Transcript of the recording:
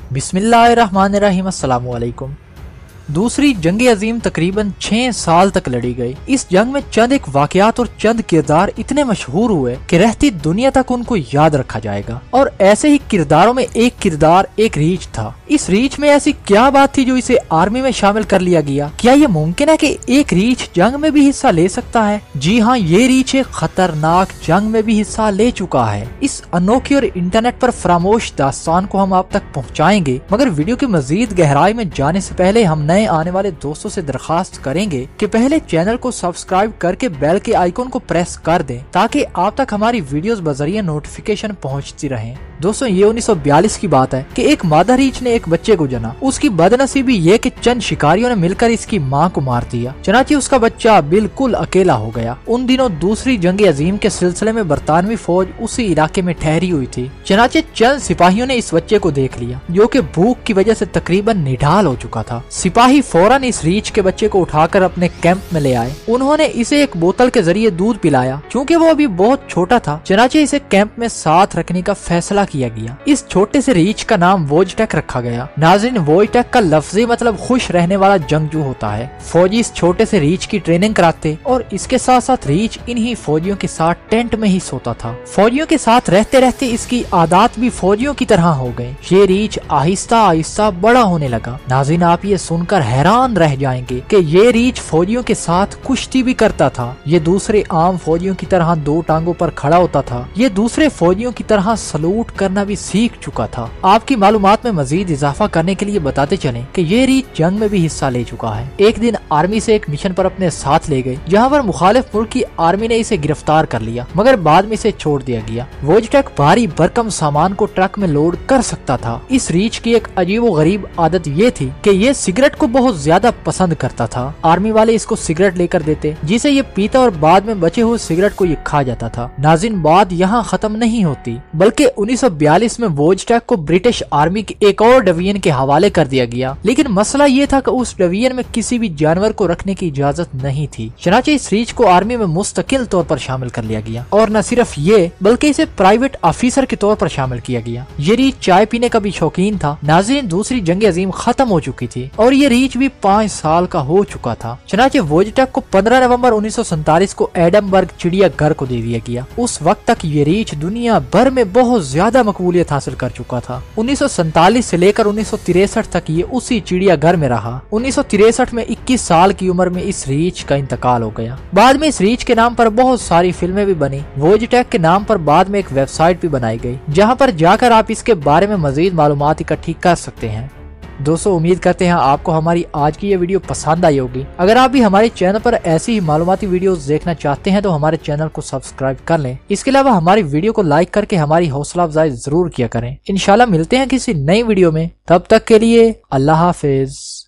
बिस्मिल्लाहिर्रहमानिर्रहीम। अस्सलामु अलैकुम। दूसरी जंग अजीम तकरीबन 6 साल तक लड़ी गई। इस जंग में चंद एक वाकयात और चंद किरदार इतने मशहूर हुए कि रहती दुनिया तक उनको याद रखा जाएगा। और ऐसे ही किरदारों में एक किरदार एक रीछ था। इस रीछ में ऐसी क्या बात थी जो इसे आर्मी में शामिल कर लिया गया? क्या ये मुमकिन है कि एक रीछ जंग में भी हिस्सा ले सकता है? जी हाँ, ये रीछ एक खतरनाक जंग में भी हिस्सा ले चुका है। इस अनोखी और इंटरनेट पर फरामोश दास्तान को हम आप तक पहुँचाएंगे, मगर वीडियो की मजीद गहराई में जाने से पहले हम नए आने वाले दोस्तों से दरखास्त करेंगे कि पहले चैनल को सब्सक्राइब करके बेल के आइकन को प्रेस कर दें ताकि आप तक हमारी वीडियोस बजरिए नोटिफिकेशन पहुंचती रहें। दोस्तों, ये 1942 की बात है कि एक मादा रीछ ने एक बच्चे को जना। उसकी बदनसीबी ये कि चंद शिकारियों ने मिलकर इसकी मां को मार दिया। चनाची उसका बच्चा बिल्कुल अकेला हो गया। उन दिनों दूसरी जंग अजीम के सिलसिले में बरतानवी फौज उसी इलाके में ठहरी हुई थी। चनाचे चंद सिपाहियों ने इस बच्चे को देख लिया जो कि भूख की वजह से तकरीबन निढाल हो चुका था। सिपाही फौरन इस रीछ के बच्चे को उठाकर अपने कैंप में ले आए। उन्होंने इसे एक बोतल के जरिए दूध पिलाया। क्योंकि वो अभी बहुत छोटा था, चनाचे इसे कैंप में साथ रखने का फैसला किया गया। इस छोटे से रीछ का नाम वोजटेक रखा गया। नाज़रीन, वोजटेक का लफ्जी मतलब खुश रहने वाला जंगजू होता है। फौजी इस छोटे से रीछ की ट्रेनिंग कराते और इसके साथ साथ रीछ इन्हीं फौजियों के साथ टेंट में ही सोता था। फौजियों के साथ रहते रहते इसकी आदत भी फौजियों की तरह हो गई। ये रीछ आहिस्ता आहिस्ता बड़ा होने लगा। नाज़रीन, आप ये सुनकर हैरान रह जाएंगे कि ये रीछ फौजियों के साथ कुश्ती भी करता था। ये दूसरे आम फौजियों की तरह 2 टांगों पर खड़ा होता था। ये दूसरे फौजियों की तरह सलूट करना भी सीख चुका था। आपकी मालूमात में मजीद इजाफा करने के लिए बताते चलें कि ये रीछ जंग में भी हिस्सा ले चुका है। एक दिन आर्मी से एक मिशन पर अपने साथ ले गए, जहाँ पर मुखालिफ मुल्क की आर्मी ने इसे गिरफ्तार कर लिया, मगर बाद में इसे छोड़ दिया गया। वोजटेक भारी भरकम सामान को ट्रक में लोड कर सकता था। इस रीछ की एक अजीब गरीब आदत ये थी कि ये सिगरेट को बहुत ज्यादा पसंद करता था। आर्मी वाले इसको सिगरेट लेकर देते, जिसे ये पीता और बाद में बचे हुए सिगरेट को ये खा जाता था। नाज़रीन, बात यहाँ खत्म नहीं होती, बल्कि 1942 में वोजटेक को ब्रिटिश आर्मी के एक और डिवीजन के हवाले कर दिया गया। लेकिन मसला ये था कि उस डिवीजन में किसी भी जानवर को रखने की इजाजत नहीं थी। चनाचे इस रीछ को आर्मी में मुस्तकिल तौर पर शामिल कर लिया गया। और न सिर्फ ये, बल्कि इसे प्राइवेट ऑफिसर के तौर पर शामिल किया गया। ये रीछ चाय पीने का भी शौकीन था। नाज़रीन, दूसरी जंग अजीम खत्म हो चुकी थी और ये रीछ भी 5 साल का हो चुका था। चनाचे वोजटेक को 15 नवंबर 1947 को एडमबर्ग चिड़िया घर को दे दिया गया। उस वक्त तक ये रीछ दुनिया भर में बहुत ज्यादा मकबूलियत हासिल कर चुका था। 1947 से लेकर 1963 तक ये उसी चिड़िया घर में रहा। 1963 में 21 साल की उम्र में इस रीछ का इंतकाल हो गया। बाद में इस रीछ के नाम पर बहुत सारी फिल्में भी बनी। वोजटेक के नाम पर बाद में एक वेबसाइट भी बनाई गई, जहां पर जाकर आप इसके बारे में मजीद मालूमात इकट्ठी कर सकते हैं। दोस्तों, उम्मीद करते हैं आपको हमारी आज की ये वीडियो पसंद आई होगी। अगर आप भी हमारे चैनल पर ऐसी ही मालूमाती वीडियोस देखना चाहते हैं तो हमारे चैनल को सब्सक्राइब कर लें। इसके अलावा हमारी वीडियो को लाइक करके हमारी हौसला अफजाई जरूर किया करें। इंशाल्लाह मिलते हैं किसी नई वीडियो में। तब तक के लिए अल्लाह हाफिज।